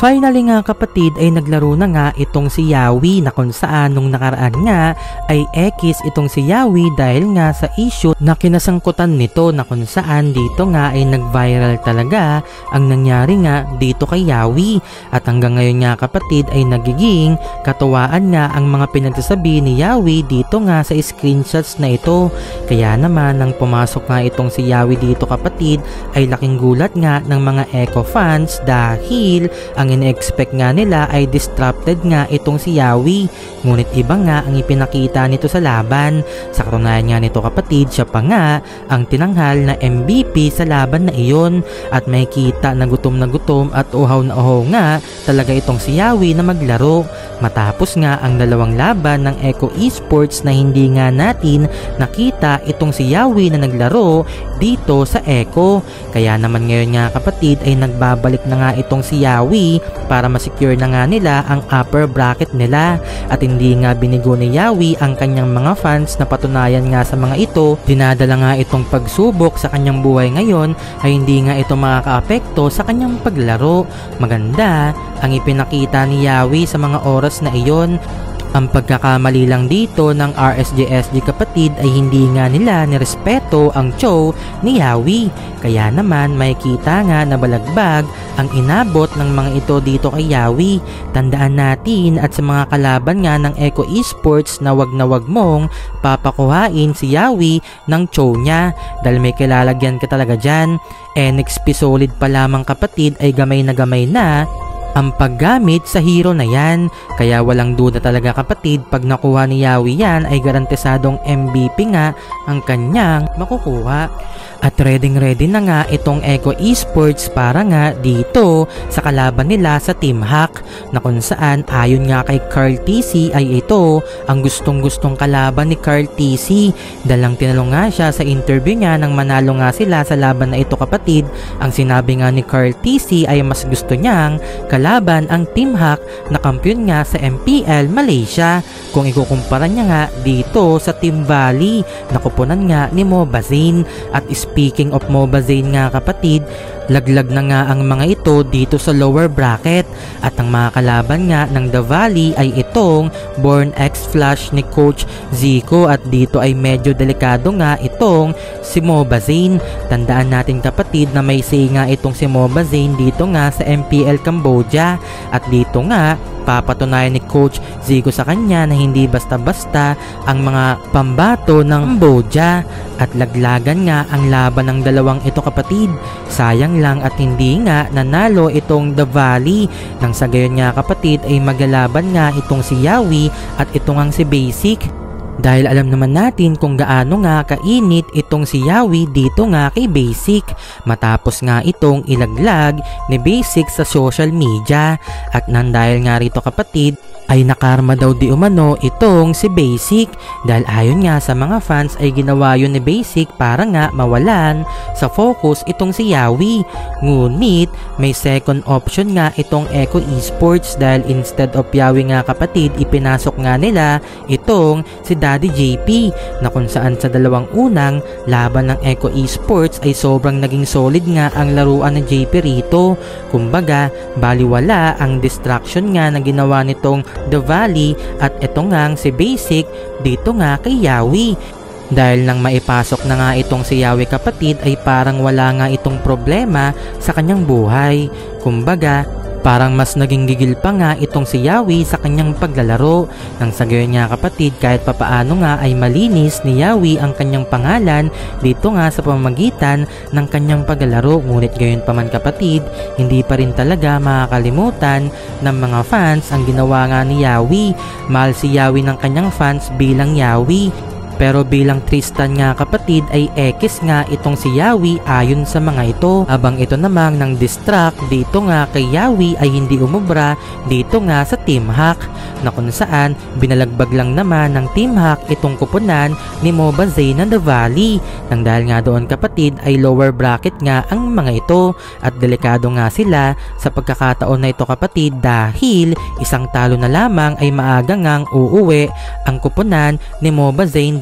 finally nga kapatid ay naglaro na nga itong si Yawi na kung saan nung nakaraan nga ay ekis itong si Yawi dahil nga sa issue na kinasangkutan nito na kung saan dito nga ay nag-viral talaga ang nangyari nga dito kay Yawi. At hanggang ngayon nga kapatid ay nagiging katuwaan nga ang mga pinagsasabi ni Yawi dito nga sa screenshots na ito. Kaya naman nang pumasok nga itong si Yawi dito kapatid ay laking gulat nga ng mga Echo fans dahil ang ine-expect nga nila ay disrupted nga itong si Yawi. Ngunit iba nga ang ipinakita nito sa laban. Sa katunayan nga nito kapatid, siya pa nga ang tinanghal na MVP sa laban na iyon. At may kita na gutom at uhaw na uhaw nga talaga itong si Yawi na maglaro. Matapos nga ang dalawang laban ng Echo Esports na hindi nga natin nakita itong si Yawi na naglaro dito sa Echo. Kaya naman ngayon nga kapatid ay nagbabalik na nga itong si Yawi para masecure na nga nila ang upper bracket nila. At hindi nga binigo ni Yawi ang kanyang mga fans na patunayan nga sa mga ito, dinadala nga itong pagsubok sa kanyang buhay ngayon ay hindi nga ito makakaapekto sa kanyang paglaro. Maganda ang ipinakita ni Yawi sa mga oras na iyon. Ang pagkakamali lang dito ng RSJSG kapatid ay hindi nga nila nirespeto ang show ni Yawi. Kaya naman may kita nga na balagbag ang inabot ng mga ito dito kay Yawi. Tandaan natin at sa mga kalaban nga ng Echo Esports na wag mong papakuhain si Yawi ng show niya dahil may kilalagyan ka talaga dyan. NXP Solid pa lamang kapatid ay gamay na ang paggamit sa hero na yan. Kaya walang duda talaga kapatid, pag nakuha ni Yawi yan ay garantisadong MVP nga ang kanyang makukuha. At ready na nga itong Echo Esports para nga dito sa kalaban nila sa Team Hack na kung saan ayon nga kay Carl TC ay ito ang gustong kalaban ni Carl TC. Dalang tinanong nga siya sa interview niya nang manalo nga sila sa laban na ito kapatid. Ang sinabi nga ni Carl TC ay mas gusto niyang kalaban ang Team Hack na kampiyon nga sa MPL Malaysia kung ikukumpara niya nga dito sa Team Valley na kupunan nga ni Mobazane. At speaking of Mobazane nga kapatid, laglag na nga ang mga ito dito sa lower bracket at ang mga kalaban nga ng The Valley ay itong Born X Flash ni Coach Zico at dito ay medyo delikado nga itong si Mobazane. Tandaan natin kapatid na may say nga itong si Mobazane dito nga sa MPL Cambodia at dito nga papatunayan ni Coach Zico sa kanya na hindi basta-basta ang mga pambato ng Cambodia at laglagan nga ang laban ng dalawang ito kapatid. Sayang lang at hindi nga nanalo itong The Valley. Nang sa gayon nga kapatid ay maglalaban nga itong si Yawi at itong ang si Basic. Dahil alam naman natin kung gaano nga kainit itong si Yawi dito nga kay Basic matapos nga itong ilaglag ni Basic sa social media. At nang dahil nga rito kapatid ay nakarma daw di umano itong si Basic dahil ayon nga sa mga fans ay ginawa yun ni Basic para nga mawalan sa focus itong si Yawi. Ngunit may second option nga itong Echo Esports dahil instead of Yawi nga kapatid ipinasok nga nila itong si Daddy JP na kung saan sa dalawang unang laban ng Echo Esports ay sobrang naging solid nga ang laruan ng JP rito. Kumbaga baliwala ang distraction nga na ginawa nitong The Valley at ito nga si Basic dito nga kay Yawi. Dahil nang maipasok na nga itong si Yawi kapatid ay parang wala nga itong problema sa kanyang buhay. Kumbaga parang mas naging gigil pa nga itong si Yawi sa kanyang paglalaro. Nang sa gayon nga kapatid kahit papaano nga ay malinis ni Yawi ang kanyang pangalan dito nga sa pamamagitan ng kanyang paglalaro. Ngunit gayon pa man kapatid, hindi pa rin talaga makakalimutan ng mga fans ang ginawa nga ni Yawi. Mahal si Yawi ng kanyang fans bilang Yawi. Pero bilang Tristan nga kapatid ay ekis nga itong si Yawi ayon sa mga ito. Abang ito namang nang distract dito nga kay Yawi ay hindi umubra dito nga sa Team Hack na kung saan binalagbag lang naman ng Team Hack itong kupunan ni Mobazane ng The Valley. Nang dahil nga doon kapatid ay lower bracket nga ang mga ito at delikado nga sila sa pagkakataon na ito kapatid dahil isang talo na lamang ay maaga ngang uuwi ang kupunan ni Mobazane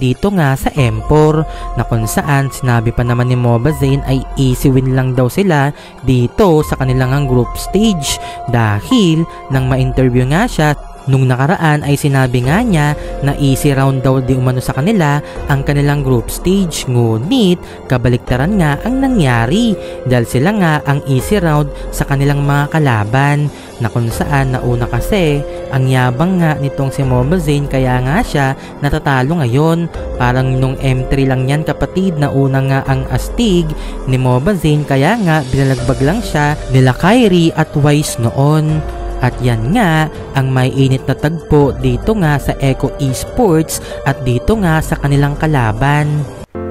dito nga sa Empor, na kung saan sinabi pa naman ni Mobazane ay easy win lang daw sila dito sa kanilang group stage, dahil nang ma-interview nga siya nung nakaraan ay sinabi nga niya na easy round daw di umano sa kanila ang kanilang group stage, ngunit kabaliktaran nga ang nangyari dahil sila nga ang easy round sa kanilang mga kalaban, na kung saan nauna kasi ang yabang nga nitong si Mobazane kaya nga siya natatalo ngayon. Parang nung M3 lang yan kapatid, nauna nga ang astig ni Mobazane kaya nga binalagbag lang siya nila Kyrie at Wise noon. At yan nga ang may init na tagpo dito nga sa Echo Esports at dito nga sa kanilang kalaban.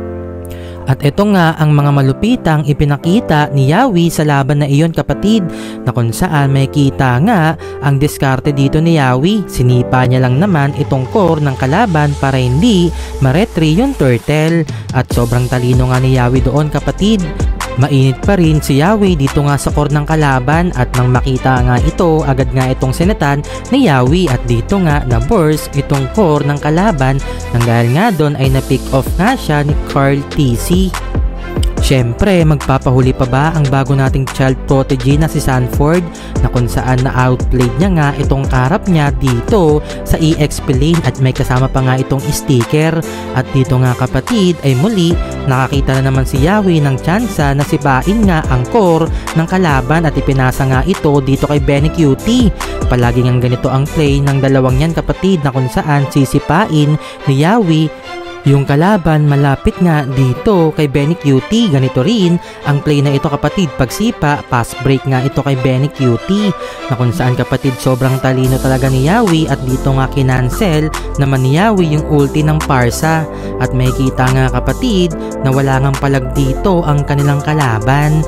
At ito nga ang mga malupitang ipinakita ni Yawi sa laban na iyon kapatid, na kung saan may kita nga ang diskarte dito ni Yawi. Sinipa niya lang naman itong core ng kalaban para hindi ma-retry yung turtle, at sobrang talino nga ni Yawi doon kapatid. Mainit pa rin si Yawi dito nga sa core ng kalaban, at nang makita nga ito, agad nga itong sinatan ni Yawi at dito nga na burst itong core ng kalaban, nang dahil nga doon ay na-pick off nga siya ni Carl TC. Siyempre, magpapahuli pa ba ang bago nating child protege na si Sanford, na kung saan na-outplayed niya nga itong karap niya dito sa EXP lane at may kasama pa nga itong sticker. At dito nga kapatid ay muli nakakita na naman si Yawi ng tsansa na sipain nga ang core ng kalaban at ipinasa nga ito dito kay Benny Cutie. Palagi nga ganito ang play ng dalawang yan kapatid, na kung saan sisipain ni Yawi yung kalaban malapit nga dito kay Benny Cutie. Ganito rin ang play na ito kapatid, pagsipa, pass break nga ito kay Benny Cutie, na kung saan kapatid sobrang talino talaga ni Yawi, at dito nga kinancel naman ni Yawi yung ulti ng Parsa. At may kita nga kapatid na wala ngang palag dito ang kanilang kalaban.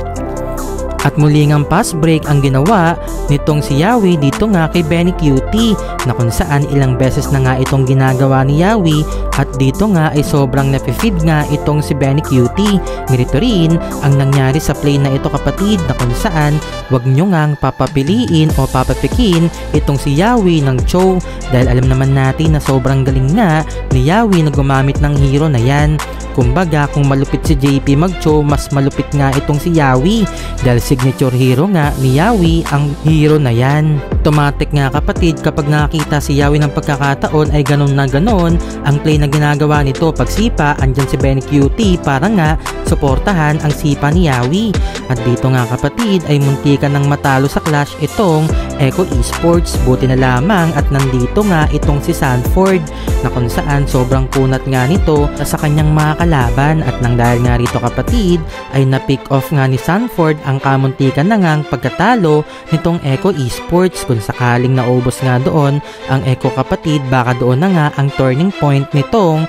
At muli ngang pass break ang ginawa nitong si Yawi dito nga kay Benny Cutie, na kung saan ilang beses na nga itong ginagawa ni Yawi, at dito nga ay sobrang napifeed nga itong si Benny Cutie. Ganito rin ang nangyari sa play na ito kapatid, na kung saan wag nyo ngang papapiliin o papapikin itong si Yawi ng Cho, dahil alam naman natin na sobrang galing nga ni Yawi na gumamit ng hero na yan. Kumbaga kung malupit si JP mag-Cho, mas malupit nga itong si Yawi, dahil signature hero nga ni Yawi ang hero na yan. Automatic nga kapatid kapag nakakita si Yawi ng pagkakataon ay ganon na ganon ang play na ginagawa nito. Pagsipa, andyan si Benny Cutie para nga suportahan ang sipa ni Yawi. At dito nga kapatid ay muntikan ng matalo sa clash itong Echo Esports. Buti na lamang at nandito nga itong si Sanford, na kung saan sobrang kunat nga nito sa kanyang mga kalaban. At nang dahil nga rito kapatid ay na-pick off nga ni Sanford ang kamuntikan na ngang pagkatalo nitong Echo Esports. Kung sakaling naubos nga doon ang Echo kapatid, baka doon na nga ang turning point nitong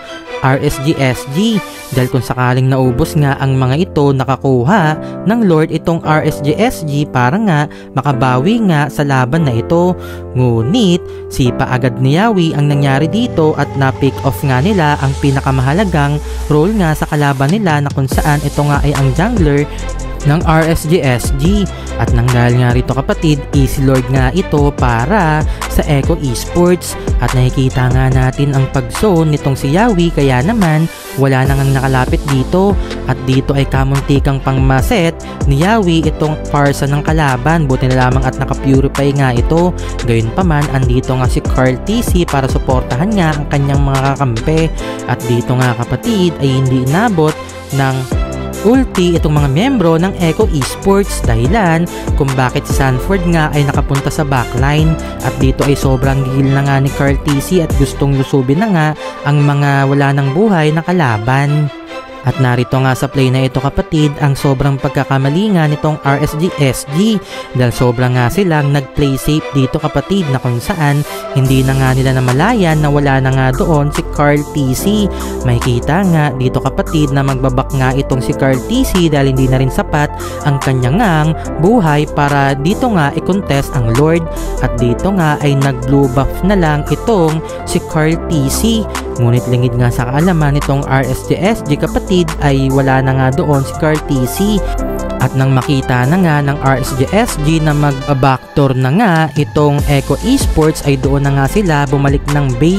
RSGSG, dahil kung sakaling naubos nga ang mga ito, nakakuha ng Lord itong RSGSG para nga makabawi nga sa laban na ito. Ngunit sipa agad ni Yawi ang nangyari dito at na-pick off nga nila ang pinakamahalagang role nga sa kalaban nila, na kung saan ito nga ay ang jungler ng RSGSG. At nang dahil nga rito kapatid, easy lord nga ito para sa Echo Esports. At nakikita nga natin ang pag-zone nitong si Yawi, kaya naman wala nang nakalapit dito. At dito ay kamuntikang pangmaset ni Yawi itong Parsa ng kalaban. Buti na lamang at nakapurify nga ito. Gayunpaman, andito nga si Carl TC para suportahan nga ang kanyang mga kakampi. At dito nga kapatid ay hindi inabot ng ulti itong mga membro ng Echo Esports, dahilan kung bakit si Sanford nga ay nakapunta sa backline. At dito ay sobrang gigil na nga ni Carl TC at gustong lusubin na nga ang mga wala ng buhay na kalaban. At narito nga sa play na ito kapatid ang sobrang pagkakamali nga nitong RSGSG, dahil sobrang nga silang nag-play safe dito kapatid, na kung saan hindi na nga nila namalayan na wala na nga doon si Carl TC. May kita nga dito kapatid na magbabak nga itong si Carl TC dahil hindi na rin sapat ang kanyang ngang buhay para dito nga i-contest ang Lord. At dito nga ay nag-blue buff na lang itong si Carl TC. Ngunit lingid nga sa kaalaman nitong RSGSG kapatid ay wala na nga doon si Carl TC. At nang makita na nga ng RSGSG na mag-backdoor na nga itong Echo Esports ay doon na nga sila bumalik ng base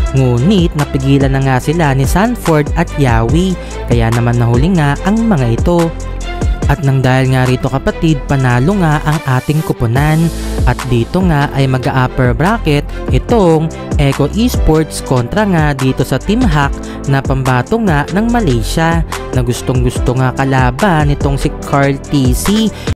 Ngunit napigilan na nga sila ni Sanford at Yawi, kaya naman nahuli nga ang mga ito. At nang dahil nga rito kapatid, panalo nga ang ating kuponan. At dito nga ay mag-upper bracket itong Eco Esports kontra nga dito sa Team Hack na pambato nga ng Malaysia, na gustong gusto nga kalaban itong si Carl TC.